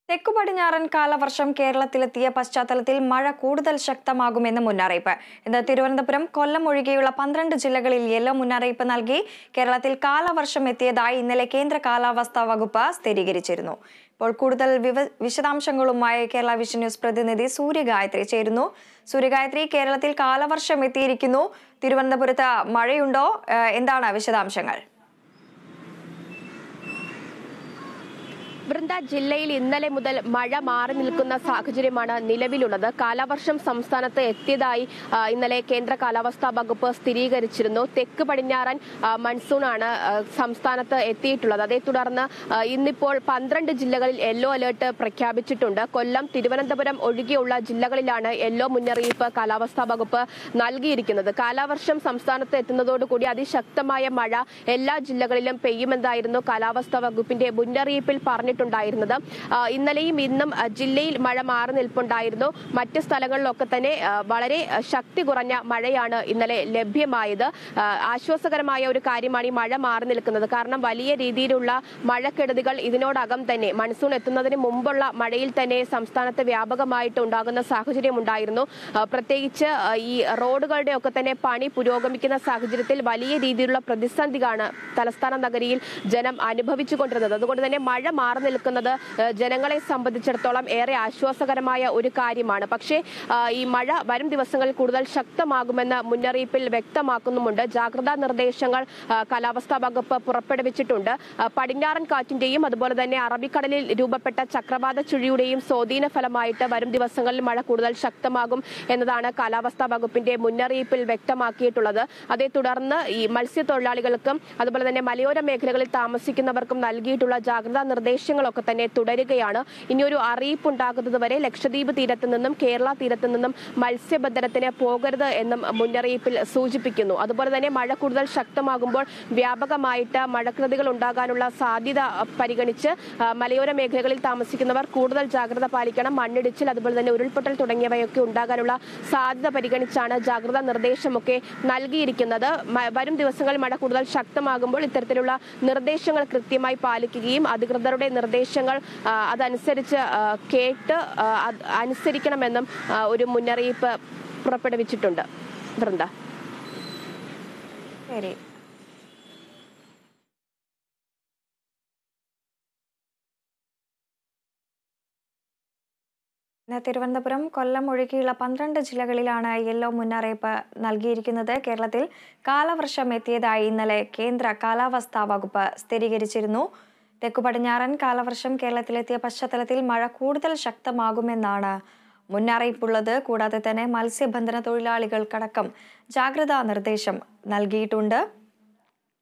തെക്കു പടിഞ്ഞാറൻ കാലവർഷം കേരളത്തിലെത്തിയ പശ്ചാത്തലത്തിൽ മഴ കൂടുതൽ ശക്തമാകുമെന്ന് മുന്നറിയിപ്പ്. ഇന്ന് തിരുവനന്തപുരം, കൊല്ലം ഒഴികെയുള്ള 12 ജില്ലകളിൽ യെല്ലോ മുന്നറിയിപ്പ് നൽകി. കേരളത്തിൽ കാലവർഷം എത്തിയതായി ഇന്നലെ കേന്ദ്ര കാലാവസ്ഥാ വകുപ്പ് സ്ഥിരീകരിച്ചിരുന്നു. ഇപ്പോൾ കൂടുതൽ വിശദാംശങ്ങളുമായി കേരള വിഷൻ ന്യൂസ് പ്രതിനിധി സൂര്യഗായത്രി ചേരുന്നു. സൂര്യഗായത്രി, കേരളത്തിൽ കാലവർഷം എത്തിയിരിക്കുന്നു. തിരുവനന്തപുരത്ത് മഴയുണ്ടോ? എന്താണ് വിശദാംശങ്ങൾ? വൃന്ദ, ജില്ലയിൽ ഇന്നലെ മുതൽ മഴ മാറി നിൽക്കുന്ന സാഹചര്യമാണ് നിലവിലുള്ളത്. കാലവർഷം സംസ്ഥാനത്ത് എത്തിയതായി ഇന്നലെ കേന്ദ്ര കാലാവസ്ഥാ വകുപ്പ് സ്ഥിരീകരിച്ചിരുന്നു. തെക്ക് പടിഞ്ഞാറൻ മൺസൂണാണ് സംസ്ഥാനത്ത് എത്തിയിട്ടുള്ളത്. അതേ തുടർന്ന് ഇന്നിപ്പോൾ 12 ജില്ലകളിൽ യെല്ലോ അലേർട്ട് പ്രഖ്യാപിച്ചിട്ടുണ്ട്. കൊല്ലം, തിരുവനന്തപുരം ഒഴികെയുള്ള ജില്ലകളിലാണ് യെല്ലോ മുന്നറിയിപ്പ് കാലാവസ്ഥാ വകുപ്പ് നൽകിയിരിക്കുന്നത്. കാലവർഷം സംസ്ഥാനത്ത് എത്തുന്നതോടുകൂടി അതിശക്തമായ മഴ എല്ലാ ജില്ലകളിലും പെയ്യുമെന്നായിരുന്നു കാലാവസ്ഥാ വകുപ്പിന്റെ മുന്നറിയിപ്പിൽ പറഞ്ഞിട്ടുണ്ടായിരുന്നത്. ഇന്നലെയും ഇന്നും ജില്ലയിൽ മഴ മാറി നിൽപ്പുണ്ടായിരുന്നു. മറ്റ് സ്ഥലങ്ങളിലൊക്കെ തന്നെ വളരെ ശക്തി കുറഞ്ഞ മഴയാണ് ഇന്നലെ ലഭ്യമായത്. ആശ്വാസകരമായ ഒരു കാര്യമാണ് ഈ മഴ മാറി നിൽക്കുന്നത്. കാരണം വലിയ രീതിയിലുള്ള മഴക്കെടുതികൾ ഇതിനോടകം തന്നെ മൺസൂൺ എത്തുന്നതിന് മുമ്പുള്ള മഴയിൽ തന്നെ സംസ്ഥാനത്ത് വ്യാപകമായിട്ട് ഉണ്ടാകുന്ന സാഹചര്യം ഉണ്ടായിരുന്നു. പ്രത്യേകിച്ച് ഈ റോഡുകളുടെ ഒക്കെ തന്നെ പണി പുരോഗമിക്കുന്ന സാഹചര്യത്തിൽ വലിയ രീതിയിലുള്ള പ്രതിസന്ധിയാണ് തലസ്ഥാന നഗരിയിൽ ജനം അനുഭവിച്ചുകൊണ്ടിരുന്നത്. അതുകൊണ്ട് തന്നെ മഴ മാറി നിൽക്കുന്നത് ജനങ്ങളെ സംബന്ധിച്ചിടത്തോളം ഏറെ ആശ്വാസകരമായ ഒരു കാര്യമാണ്. പക്ഷേ ഈ മഴ വരും ദിവസങ്ങളിൽ കൂടുതൽ ശക്തമാകുമെന്ന് മുന്നറിയിപ്പിൽ വ്യക്തമാക്കുന്നുമുണ്ട്. ജാഗ്രതാ നിർദ്ദേശങ്ങൾ കാലാവസ്ഥാ വകുപ്പ് പുറപ്പെടുവിച്ചിട്ടുണ്ട്. പടിഞ്ഞാറൻ കാറ്റിന്റെയും അതുപോലെ തന്നെ അറബിക്കടലിൽ രൂപപ്പെട്ട ചക്രവാത ചുഴിയുടെയും സ്വാധീന ഫലമായിട്ട് വരും ദിവസങ്ങളിൽ മഴ കൂടുതൽ ശക്തമാകും എന്നതാണ് കാലാവസ്ഥാ വകുപ്പിന്റെ മുന്നറിയിപ്പിൽ വ്യക്തമാക്കിയിട്ടുള്ളത്. അതേ തുടർന്ന് ഈ മത്സ്യത്തൊഴിലാളികൾക്കും അതുപോലെ തന്നെ മലയോര മേഖലകളിൽ താമസിക്കുന്നവർക്കും നൽകിയിട്ടുള്ള ജാഗ്രതാ നിർദ്ദേശങ്ങളൊക്കെ തന്നെ തുടരുകയാണ്. ഇനിയൊരു അറിയിപ്പുണ്ടാകുന്നത് വരെ ലക്ഷദ്വീപ് തീരത്ത് നിന്നും കേരള തീരത്ത് നിന്നും മത്സ്യബന്ധനത്തിന് പോകരുത് എന്നും മുന്നറിയിപ്പിൽ സൂചിപ്പിക്കുന്നു. അതുപോലെ തന്നെ മഴ കൂടുതൽ ശക്തമാകുമ്പോൾ വ്യാപകമായിട്ട് മഴക്കെടുതികൾ ഉണ്ടാകാനുള്ള സാധ്യത പരിഗണിച്ച് മലയോര മേഖലകളിൽ താമസിക്കുന്നവർ കൂടുതൽ ജാഗ്രത പാലിക്കണം. മണ്ണിടിച്ചിൽ അതുപോലെ തന്നെ ഉരുൾപൊട്ടൽ തുടങ്ങിയവയൊക്കെ ഉണ്ടാകാനുള്ള സാധ്യത പരിഗണിച്ചാണ് ജാഗ്രതാ നിർദ്ദേശമൊക്കെ നൽകിയിരിക്കുന്നത്. വരും ദിവസങ്ങളിൽ മഴ കൂടുതൽ ശക്തമാകുമ്പോൾ ഇത്തരത്തിലുള്ള നിർദ്ദേശങ്ങൾ കൃത്യമായി പാലിക്കുകയും അധികൃതരുടെ നിർദ്ദേശങ്ങൾ അതനുസരിച്ച് കേട്ട് അനുസരിക്കണമെന്നും ഒരു മുന്നറിയിപ്പ് പുറപ്പെടുവിച്ചിട്ടുണ്ട്. വൃന്ദ, ശരി. തിരുവനന്തപുരം, കൊല്ലം ഒഴികെയുള്ള 12 ജില്ലകളിലാണ് യെല്ലോ മുന്നറിയിപ്പ് നൽകിയിരിക്കുന്നത്. കേരളത്തിൽ കാലവർഷം എത്തിയതായി ഇന്നലെ കേന്ദ്ര കാലാവസ്ഥാ വകുപ്പ് സ്ഥിരീകരിച്ചിരുന്നു. തെക്കു പടിഞ്ഞാറൻ കാലവർഷം കേരളത്തിലെത്തിയ പശ്ചാത്തലത്തിൽ മഴ കൂടുതൽ ശക്തമാകുമെന്നാണ് മുന്നറിയിപ്പുള്ളത്. കൂടാതെ തന്നെ മത്സ്യബന്ധന തൊഴിലാളികൾക്കടക്കം ജാഗ്രതാ നിർദ്ദേശം നൽകിയിട്ടുണ്ട്.